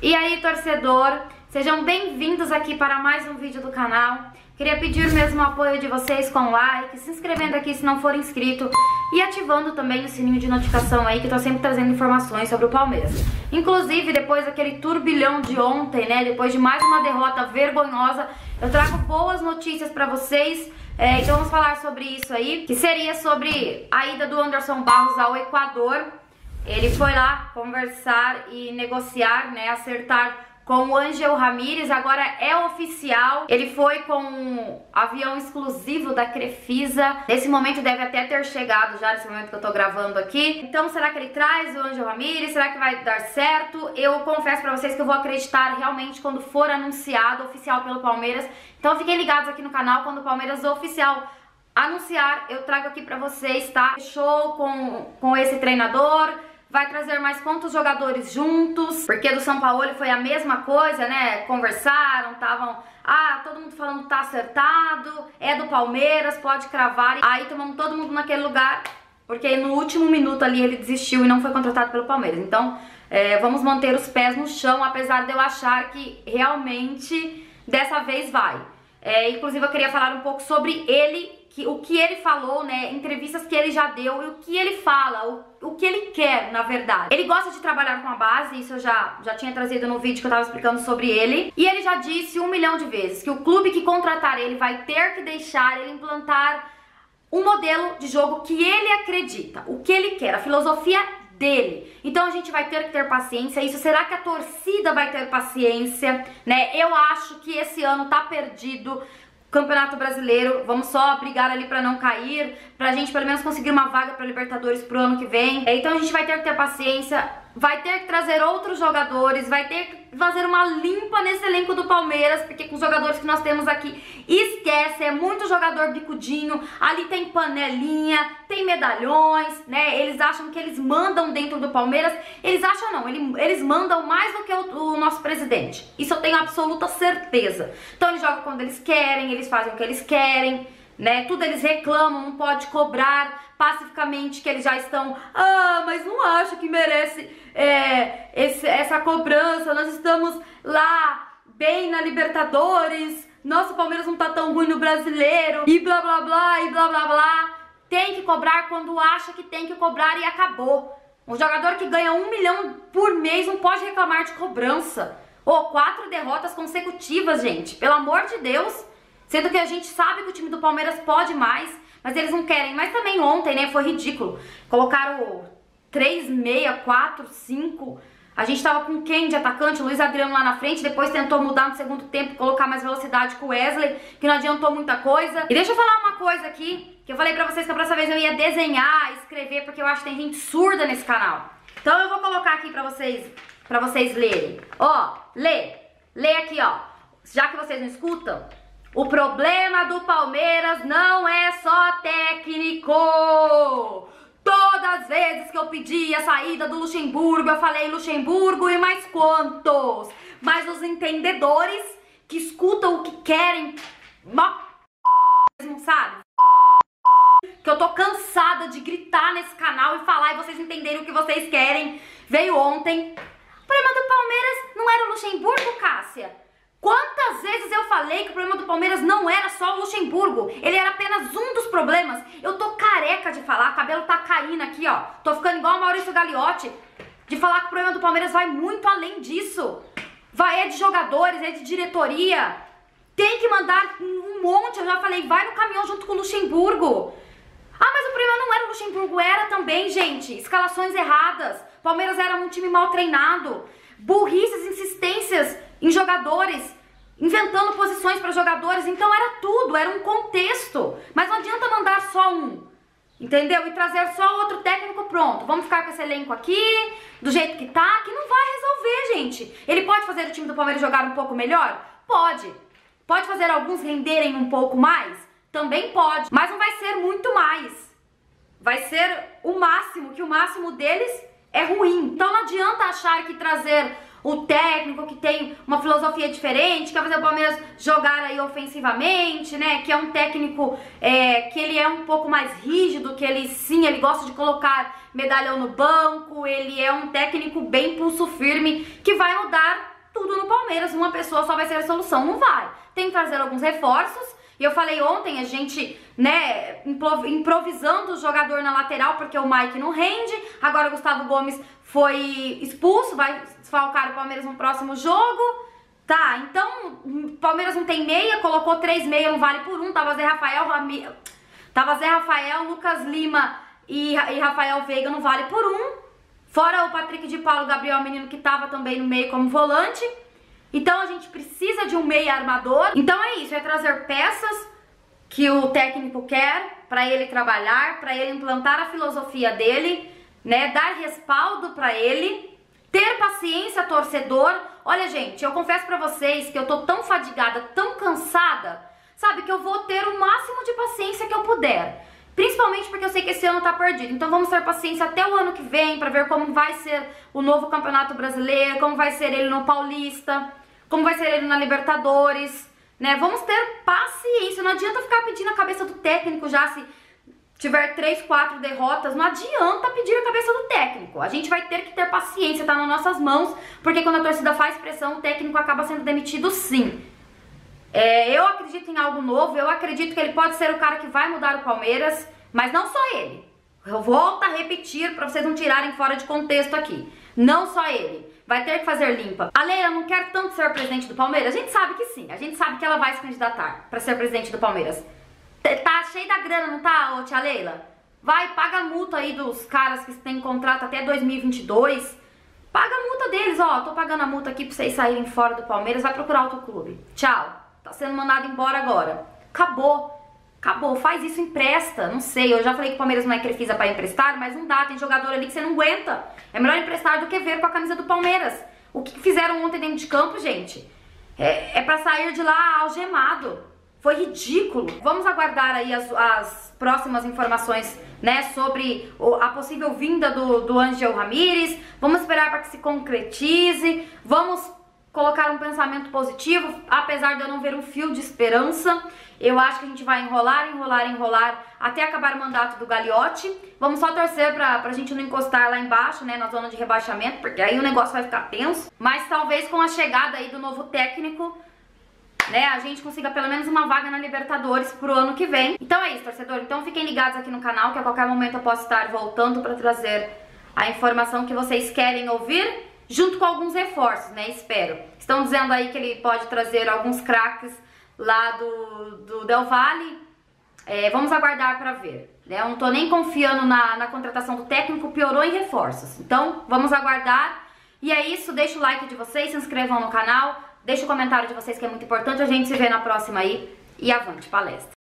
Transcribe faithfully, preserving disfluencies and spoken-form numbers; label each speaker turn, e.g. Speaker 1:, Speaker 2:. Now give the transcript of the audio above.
Speaker 1: E aí, torcedor, sejam bem-vindos aqui para mais um vídeo do canal. Queria pedir mesmo o apoio de vocês com like, se inscrevendo aqui se não for inscrito e ativando também o sininho de notificação aí, que eu tô sempre trazendo informações sobre o Palmeiras. Inclusive, depois daquele turbilhão de ontem, né, depois de mais uma derrota vergonhosa, eu trago boas notícias pra vocês. É, então vamos falar sobre isso aí, que seria sobre a ida do Anderson Barros ao Equador. Ele foi lá conversar e negociar, né, acertar com o Ángel Ramírez, agora é oficial. Ele foi com um avião exclusivo da Crefisa. Nesse momento deve até ter chegado já, nesse momento que eu tô gravando aqui. Então será que ele traz o Ángel Ramírez? Será que vai dar certo? Eu confesso pra vocês que eu vou acreditar realmente quando for anunciado oficial pelo Palmeiras. Então fiquem ligados aqui no canal, quando o Palmeiras oficial anunciar, eu trago aqui pra vocês, tá? Fechou com, com esse treinador. Vai trazer mais quantos jogadores juntos, porque do São Paulo foi a mesma coisa, né? Conversaram, estavam, ah, todo mundo falando que tá acertado, é do Palmeiras, pode cravar. Aí tomamos todo mundo naquele lugar, porque no último minuto ali ele desistiu e não foi contratado pelo Palmeiras. Então, é, vamos manter os pés no chão, apesar de eu achar que realmente dessa vez vai. É, inclusive eu queria falar um pouco sobre ele, que, o que ele falou, né, entrevistas que ele já deu e o que ele fala, o, o que ele quer, na verdade. Ele gosta de trabalhar com a base, isso eu já, já tinha trazido no vídeo que eu tava explicando sobre ele. E ele já disse um milhão de vezes que o clube que contratar ele vai ter que deixar ele implantar um modelo de jogo que ele acredita, o que ele quer, a filosofia dele. Então a gente vai ter que ter paciência. Isso, será que a torcida vai ter paciência, né? Eu acho que esse ano tá perdido. Campeonato Brasileiro, vamos só brigar ali pra não cair, pra gente pelo menos conseguir uma vaga pra Libertadores pro ano que vem. Então a gente vai ter que ter paciência, vai ter que trazer outros jogadores, vai ter que fazer uma limpa nesse elenco do Palmeiras, porque com os jogadores que nós temos aqui, esquece, é muito jogador bicudinho, ali tem panelinha, tem medalhões, né? Eles acham que eles mandam dentro do Palmeiras, eles acham não, eles, eles mandam mais do que o, o nosso presidente, isso eu tenho absoluta certeza. Então eles jogam quando eles querem, eles fazem o que eles querem, né? Tudo eles reclamam, não pode cobrar pacificamente que eles já estão, ah, mas não acho que merece é, esse, essa cobrança, nós estamos lá bem na Libertadores, nosso Palmeiras não tá tão ruim no Brasileiro, e blá blá blá, e blá blá blá. Tem que cobrar quando acha que tem que cobrar e acabou. Um jogador que ganha um milhão por mês não pode reclamar de cobrança. Ô, oh, quatro derrotas consecutivas, gente, pelo amor de Deus. Sendo que a gente sabe que o time do Palmeiras pode mais, mas eles não querem. Mas também ontem, né, foi ridículo. Colocaram três, seis, quatro, cinco. A gente tava com quem de atacante? O Luiz Adriano lá na frente. Depois tentou mudar no segundo tempo, colocar mais velocidade com o Wesley, que não adiantou muita coisa. E deixa eu falar uma coisa aqui, que eu falei pra vocês que a próxima vez eu ia desenhar, escrever, porque eu acho que tem gente surda nesse canal. Então eu vou colocar aqui pra vocês, pra vocês lerem. Ó, lê. Lê aqui, ó. Já que vocês não escutam, o problema do Palmeiras não é só técnico. Todas as vezes que eu pedi a saída do Luxemburgo, eu falei Luxemburgo e mais quantos? Mas os entendedores que escutam o que querem, não sabe? Que eu tô cansada de gritar nesse canal e falar e vocês entenderem o que vocês querem. Veio ontem. O problema do Palmeiras não era o Luxemburgo, Cássia? Quantas vezes eu falei que o problema do Palmeiras não era só o Luxemburgo? Ele era apenas um dos problemas. Eu tô careca de falar, o cabelo tá caindo aqui, ó. Tô ficando igual o Maurício Gagliotti, de falar que o problema do Palmeiras vai muito além disso. Vai, é de jogadores, é de diretoria. Tem que mandar um monte, eu já falei, vai no caminhão junto com o Luxemburgo. Ah, mas o problema não era o Luxemburgo, era também, gente. Escalações erradas. Palmeiras era um time mal treinado. Burrices, insistências em jogadores, inventando posições para jogadores, então era tudo, era um contexto. Mas não adianta mandar só um, entendeu? E trazer só outro técnico, pronto. Vamos ficar com esse elenco aqui, do jeito que tá, que não vai resolver, gente. Ele pode fazer o time do Palmeiras jogar um pouco melhor? Pode. Pode fazer alguns renderem um pouco mais? Também pode. Mas não vai ser muito mais. Vai ser o máximo, que o máximo deles é ruim. Então não adianta achar que trazer o técnico que tem uma filosofia diferente, quer fazer o Palmeiras jogar aí ofensivamente, né? Que é um técnico é, que ele é um pouco mais rígido, que ele sim, ele gosta de colocar medalhão no banco, ele é um técnico bem pulso firme, que vai mudar tudo no Palmeiras. Uma pessoa só vai ser a solução, não vai. Tem que trazer alguns reforços. E eu falei ontem, a gente, né, improvisando o jogador na lateral, porque o Mike não rende. Agora o Gustavo Gomes foi expulso, vai desfalcar o Palmeiras no próximo jogo. Tá, então o Palmeiras não tem meia, colocou três meia, não vale por um. Tava Zé Rafael, Rami... Tava Zé Rafael, Lucas Lima e, e Rafael Veiga, não vale por um. Fora o Patrick de Paulo, Gabriel Menino, que tava também no meio como volante. Então a gente precisa de um meia armador. Então é isso, é trazer peças que o técnico quer para ele trabalhar, para ele implantar a filosofia dele, né, dar respaldo para ele, ter paciência, torcedor. Olha, gente, eu confesso para vocês que eu tô tão fadigada, tão cansada, sabe, que eu vou ter o máximo de paciência que eu puder. Principalmente porque eu sei que esse ano tá perdido. Então vamos ter paciência até o ano que vem para ver como vai ser o novo Campeonato Brasileiro, como vai ser ele no Paulista, como vai ser ele na Libertadores, né? Vamos ter paciência, não adianta ficar pedindo a cabeça do técnico já se tiver três, quatro derrotas, não adianta pedir a cabeça do técnico. A gente vai ter que ter paciência, tá nas nossas mãos, porque quando a torcida faz pressão, o técnico acaba sendo demitido sim. É, eu acredito em algo novo, eu acredito que ele pode ser o cara que vai mudar o Palmeiras, mas não só ele. Eu volto a repetir para vocês não tirarem fora de contexto aqui. Não só ele. Vai ter que fazer limpa. A Leila não quer tanto ser presidente do Palmeiras? A gente sabe que sim. A gente sabe que ela vai se candidatar para ser presidente do Palmeiras. Tá cheio da grana, não tá, ô tia Leila? Vai, paga a multa aí dos caras que têm contrato até dois mil e vinte e dois. Paga a multa deles, ó. Tô pagando a multa aqui pra vocês saírem fora do Palmeiras. Vai procurar outro clube. Tchau. Tá sendo mandado embora agora. Acabou. Acabou. Faz isso, empresta. Não sei, eu já falei que o Palmeiras não é Crefisa pra emprestar, mas não dá. Tem jogador ali que você não aguenta. É melhor emprestar do que ver com a camisa do Palmeiras. O que fizeram ontem dentro de campo, gente? É, é pra sair de lá algemado. Foi ridículo. Vamos aguardar aí as, as próximas informações, né, sobre o, a possível vinda do, do Ángel Ramírez. Vamos esperar para que se concretize. Vamos colocar um pensamento positivo, apesar de eu não ver um fio de esperança. Eu acho que a gente vai enrolar, enrolar, enrolar até acabar o mandato do Gagliotti. Vamos só torcer pra, pra gente não encostar lá embaixo, né, na zona de rebaixamento, porque aí o negócio vai ficar tenso. Mas talvez com a chegada aí do novo técnico, né, a gente consiga pelo menos uma vaga na Libertadores pro ano que vem. Então é isso, torcedor. Então fiquem ligados aqui no canal, que a qualquer momento eu posso estar voltando pra trazer a informação que vocês querem ouvir, junto com alguns reforços, né, espero. Estão dizendo aí que ele pode trazer alguns craques lá do, do Del Valle. É, vamos aguardar pra ver. Né? Eu não tô nem confiando na, na contratação do técnico, piorou em reforços. Então vamos aguardar. E é isso, deixa o like de vocês, se inscrevam no canal, deixa o comentário de vocês que é muito importante. A gente se vê na próxima aí e avante palestra.